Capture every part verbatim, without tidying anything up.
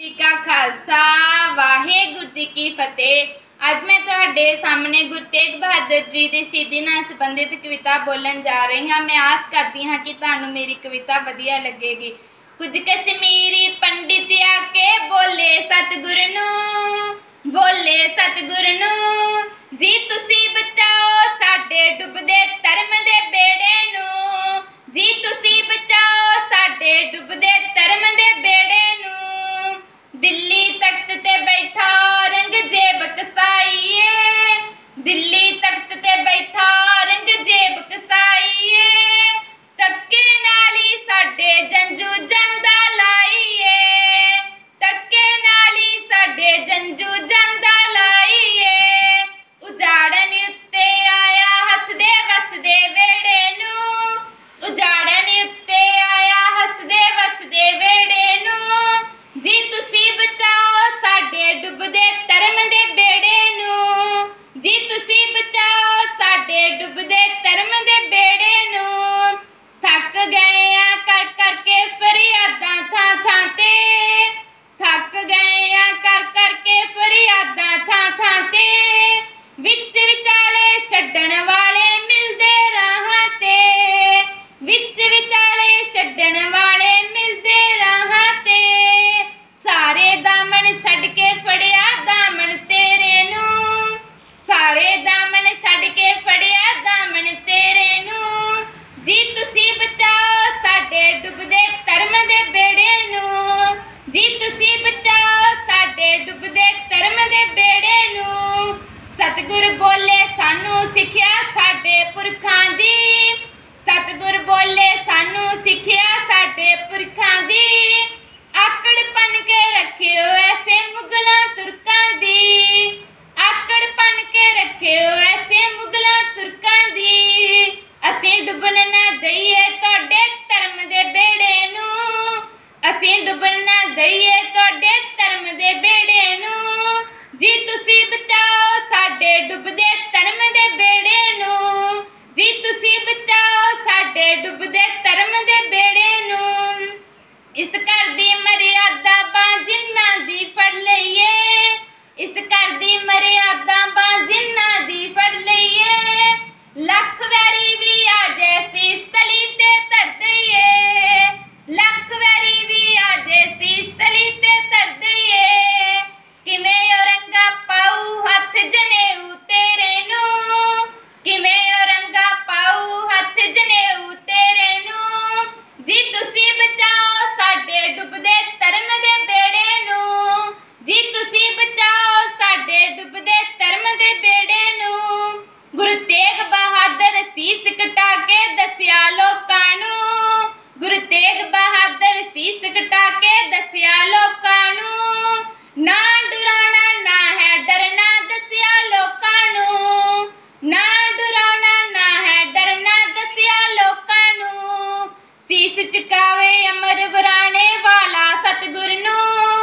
जी का खालसा वाहेगुरु जी की फतेह। अज मैं तुहाडे सामने गुरु तेग बहादुर जी की शहीदी नाल संबंधित कविता बोलन जा रही हाँ। मैं आस करती हाँ कि तुहानू मेरी कविता वधिया लगेगी। कुछ कश्मीरी पंडित आके बोले सतगुरु नू, बोले सतगुरु नू जी तुसी बचाओ साडे डुबदे धर्म दे बेड़े नू, जी तुसी बचाओ साडे डुबदे धर्म दे बेड़े नू। दिल्ली तख्त ते बैठा औरंगजेब कसाईए, दिल्ली तख्त ते बैठा औरंगजेब कसाईए, धक्के नाल ही साडे जंजू जांदा लाईए, धक्के नाल ही साडे जंजू जांदा लाईए। उजाड़न उत्ते आया हसदे वसदे वेड़े नू, उजाड़न उत्ते आया हसदे वसदे वेड़े नू जी तुसी बचाओ साडे डुबदे धर्म दे बेड़े नू, जी तुसी बचाओ साडे डुबदे धर्म दे बेड़े नू। थक गए आ कर करके फरियादां थां थां ते, थक गए आ कर करके फरियादां थां थां ते, विच विचाले छड्डण वाले मिलदे राहां ते, विच विचाले छड्डण वाले मिलदे राहां ते। सारे दामन छड्ड के फड़िया दामन तेरे नू, सारे दामन छड्ड के फड़िया दामन तेरे नू जी तुसी बचाओ साडे डुबदे धर्म दे बेड़े नू, जी तुसी बचाओ साडे डुबदे धर्म दे बेड़े नू। सतगुर बोले सानू सिक्ख्या साडे पुरखां दी, सतगुर बोले सानू सिक्ख्या साडे पुरखां दी, आकड़ पन के रखियो ऐसे मुगलां तुरकां दी, आकड़ पन के रखियो ऐसे मुगलां तुरकां दी। असीं डुबन ना दईए तुहाडे धर्म दे बेड़े नू, असीं डुबन ना दईए तुहाडे धर्म दे बेड़े नू जी तुसी बचाओ साडे डुबदे धर्म दे बेड़े नू, जी तुसी बचाओ साडे डुबदे धर्म दे बेड़े नू। इस घर दी मर्यादा बां जिन्हां दी फड़ लईए, इस घर दी मर्यादा बां जिन्हां दी फड़ लईए, लख वैरी भी आ जाए सीस तली ते धर दईए, लख वैरी भी आ जाए सीस तली ते धर दईए। किवें औरंगा पाऊ हथ जनेऊ तेरे नू, किवें औरंगा पाऊ हथ जनेऊ तेरे नू जी तुसी बचाओ साडे डुबदे धर्म दे बेड़े नू, जी तुसी बचाओ साडे डुबदे धर्म दे बेड़े नू। गुरु तेग बहादुर सीस कटा के दसिया लोकां नू, गुरु तेग बहादुर सीस कटा के दसिया लोकां नू, ना डराना ना है डरना दसिया लोकां नू, ना डराना ना है डरना दसिया लोकां नू। सीस चुकावे अमर वराने वाला सतगुरु नू,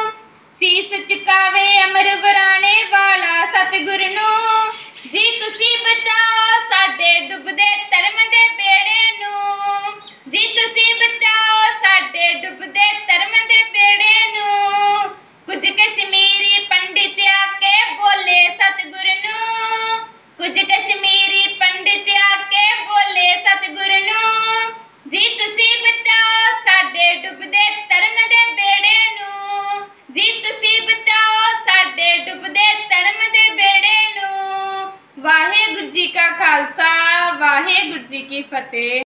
सीस चुकावे अमर वराने वाला सतगुरु नू जी तुसी बचाओ साडे डुबदे धर्म दे बेड़े नू, जी तुसी बचाओ साडे डुबदे धर्म दे बेड़े नू। कुछ कश्मीरी पंडित आके बोले सतगुरु नू, कुछ कश्मीरी पंडित आके बोले सतगुरु नू जी तुसी बचाओ साडे डुबदे धर्म दे बेड़े नू, जी तुसी बचाओ साडे डुबदे धर्म दे बेड़े नू। वाहेगुरु जी का खालसा वाहेगुरु जी की फतेह।